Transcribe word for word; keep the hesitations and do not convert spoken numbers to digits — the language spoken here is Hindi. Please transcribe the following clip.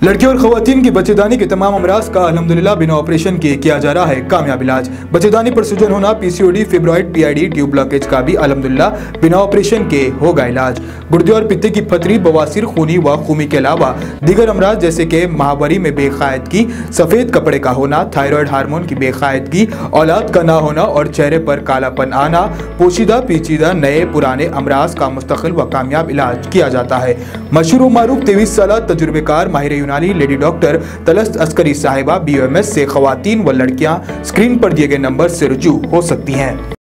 लड़कियों और खवातीन की बच्चेदानी के तमाम अमराज का अल्हम्दुलिल्लाह बिना ऑपरेशन के किया जा रहा है कामयाब इलाज। बच्चेदानी पर सूजन होना, PCOD, fibroid, PID, tube blockage का भी अल्हम्दुलिल्लाह बिना ऑपरेशन के होगा इलाज। गुर्दे और पित्ते की फतरी, बवासीर, खूनी व खूमी के अलावा दीगर अमराज जैसे कि माहवारी में बेकायदगी, सफेद कपड़े का होना, थायराइड हार्मोन की बेकायदगी, औलाद का ना होना और चेहरे पर कालापन आना, पोशीदा पेचीदा नए पुराने अमराज का मुस्तकिल व कामयाब इलाज किया जाता है। मशहूर मारूफ तेईस साल तजुर्बेकार माहिर यूनानी लेडी डॉक्टर तलस्त अस्करी साहिबा बी ओ एम एस से खवातीन व लड़कियां स्क्रीन पर दिए गए नंबर से रुजू हो सकती हैं।